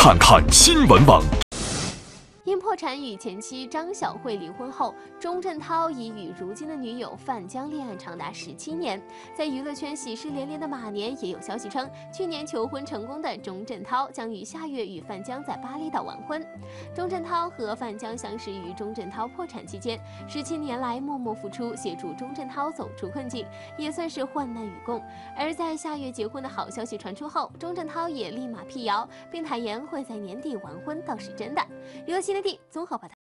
看看新闻网。 因破产与前妻张小慧离婚后，钟镇涛已与如今的女友范江恋爱长达17年。在娱乐圈喜事连连的马年，也有消息称，去年求婚成功的钟镇涛将于下月与范江在巴厘岛完婚。钟镇涛和范江相识于钟镇涛破产期间，17年来默默付出，协助钟镇涛走出困境，也算是患难与共。而在下月结婚的好消息传出后，钟镇涛也立马辟谣，并坦言会在年底完婚，倒是真的。娱乐新天地综合报道。